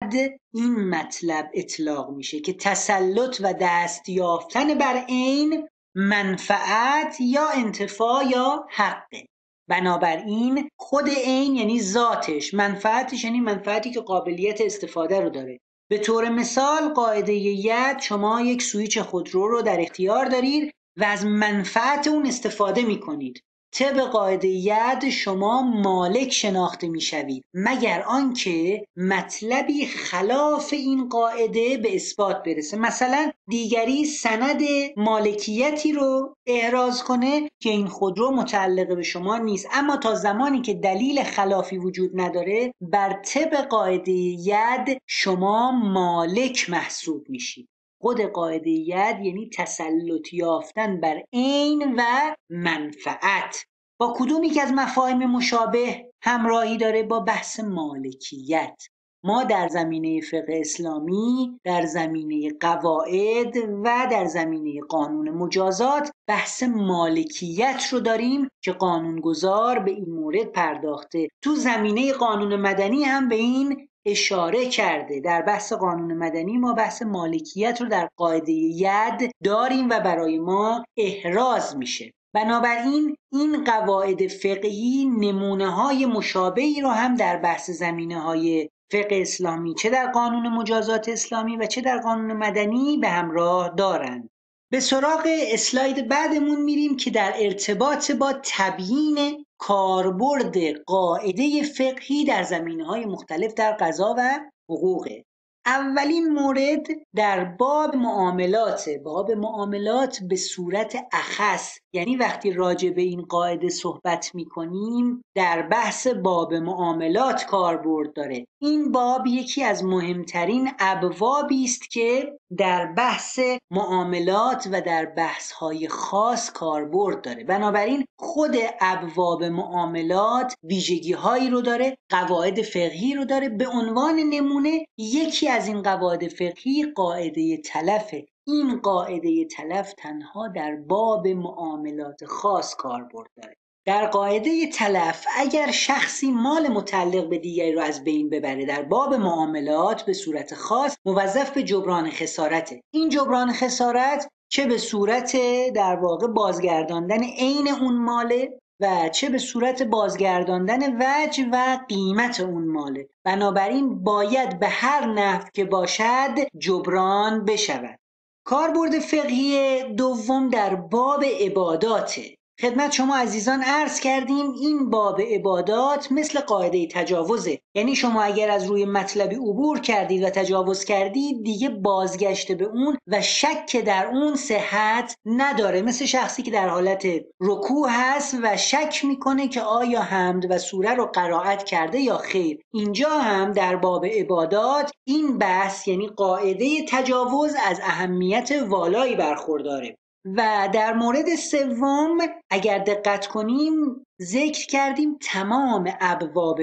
این مطلب اطلاق میشه که تسلط و دست یافتن بر عین منفعت یا انتفاع یا حقه. بنابراین خود عین یعنی ذاتش، منفعتش یعنی منفعتی که قابلیت استفاده رو داره. به طور مثال قاعده ید، شما یک سویچ خودرو رو در اختیار دارید و از منفعت اون استفاده میکنید. طبق قاعده ید شما مالک شناخته میشوید مگر آنکه مطلبی خلاف این قاعده به اثبات برسه. مثلا دیگری سند مالکیتی رو احراز کنه که این خودرو متعلق به شما نیست، اما تا زمانی که دلیل خلافی وجود نداره بر طبق قاعده ید شما مالک محسوب میشید. خود قاعده ید یعنی تسلط یافتن بر عین و منفعت. با کدوم یک از مفاهیم مشابه همراهی داره؟ با بحث مالکیت. ما در زمینه فقه اسلامی، در زمینه قواعد و در زمینه قانون مجازات بحث مالکیت رو داریم که قانونگذار به این مورد پرداخته. تو زمینه قانون مدنی هم به این اشاره کرده. در بحث قانون مدنی ما بحث مالکیت رو در قاعده ید داریم و برای ما احراز میشه. بنابراین این قواعد فقهی نمونه‌های مشابهی رو هم در بحث زمینه‌های فقه اسلامی، چه در قانون مجازات اسلامی و چه در قانون مدنی، به همراه دارند. به سراغ اسلاید بعدمون میریم که در ارتباط با تبیین کاربرد قاعده فقهی در زمینه‌های مختلف در قضا و حقوقه. اولین مورد در باب معاملات به صورت اخص، یعنی وقتی راجع به این قاعده صحبت می‌کنیم در بحث باب معاملات کاربرد داره. این باب یکی از مهمترین ابوابی است که در بحث معاملات و در بحث‌های خاص کاربرد داره. بنابراین خود ابواب معاملات ویژگی‌هایی رو داره، قواعد فقهی رو داره. به عنوان نمونه یکی از این قواعد فقهی قاعده تلفه. این قاعده تلف تنها در باب معاملات خاص کاربرد داره. در قاعده تلف اگر شخصی مال متعلق به دیگری رو از بین ببره در باب معاملات به صورت خاص موظف به جبران خسارته. این جبران خسارت چه به صورت در واقع بازگرداندن عین اون ماله و چه به صورت بازگرداندن وجه و قیمت اون ماله. بنابراین باید به هر نحو که باشد جبران بشود. کاربرد فقهی دوم در باب عباداته. خدمت شما عزیزان عرض کردیم این باب عبادات مثل قاعده تجاوزه، یعنی شما اگر از روی مطلبی عبور کردید و تجاوز کردید دیگه بازگشت به اون و شک در اون صحت نداره. مثل شخصی که در حالت رکوع هست و شک میکنه که آیا حمد و سوره رو قرائت کرده یا خیر. اینجا هم در باب عبادات این بحث یعنی قاعده تجاوز از اهمیت والایی برخورداره. و در مورد سوم اگر دقت کنیم ذکر کردیم تمام ابواب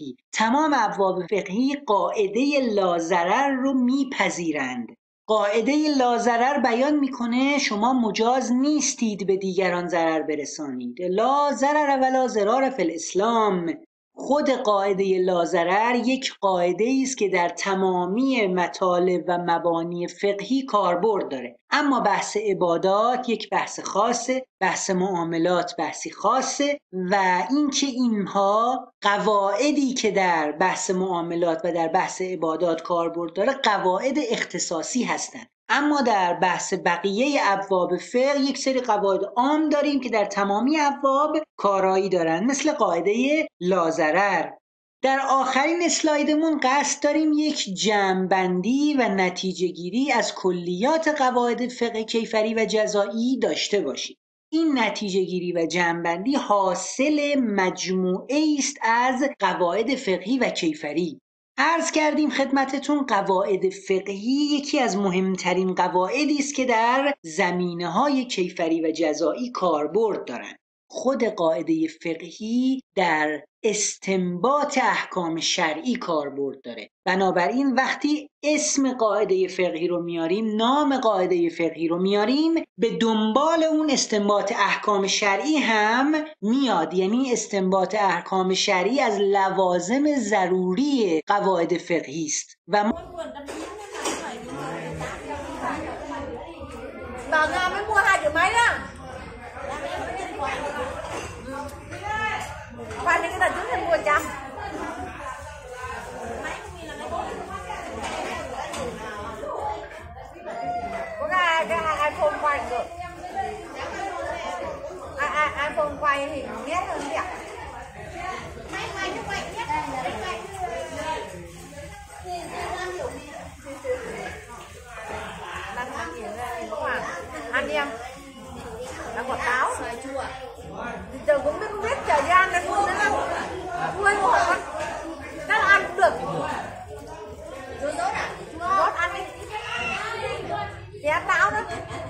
فقهی قاعده لاضرر رو میپذیرند. قاعده لاضرر بیان میکنه شما مجاز نیستید به دیگران ضرر برسانید. لا ضرر ولا ضرار فی الاسلام. خود قاعده لاضرر یک قاعده است که در تمامی مطالب و مبانی فقهی کاربرد داره. اما بحث عبادات یک بحث خاصه، بحث معاملات بحثی خاصه و اینکه اینها قواعدی که در بحث معاملات و در بحث عبادات کاربرد داره قواعد اختصاصی هستند. اما در بحث بقیه ابواب فقه یک سری قواعد عام داریم که در تمامی ابواب کارایی دارن، مثل قاعده لاضرر. در آخرین اسلایدمون قصد داریم یک جمع‌بندی و نتیجه گیری از کلیات قواعد فقه کیفری و جزایی داشته باشیم. این نتیجه گیری و جمع‌بندی حاصل مجموعه است از قواعد فقهی و کیفری. عرض کردیم خدمتتون قواعد فقهی یکی از مهمترین قواعدی است که در زمینه‌های کیفری و جزایی کاربرد دارند. خود قاعده فقهی در استنباط احکام شرعی کاربرد داره. بنابراین وقتی اسم قاعده فقهی رو میاریم، نام قاعده فقهی رو میاریم، به دنبال اون استنباط احکام شرعی هم میاد. یعنی استنباط احکام شرعی از لوازم ضروری قواعد فقهی است و ما Bảo Nga mới mua 2 triệu mấy đó. Khoan đến cái đợt trước thì mua 100. Có cái iPhone quay được. iPhone quay thì nét hơn đẹp. Anh em đang quảng cáo giờ cũng không biết trời đi ăn cái luôn đấy đâu nuôi một con chắc là ăn cũng được rốt ăn đi ghé táo nữa